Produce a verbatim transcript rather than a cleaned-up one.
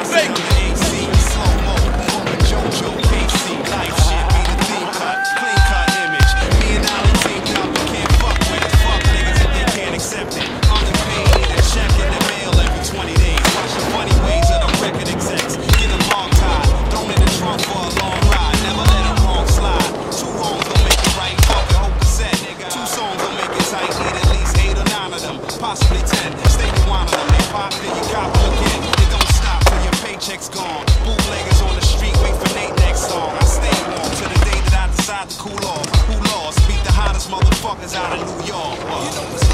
baby. Possibly ten, stay with one of them. They pop, then you cop them again. It don't stop till your paycheck's gone. Bootleggers on the street, wait for Nate next song. I stay warm till the day that I decide to cool off. Who lost? Beat the hottest motherfuckers out of New York. Uh, you know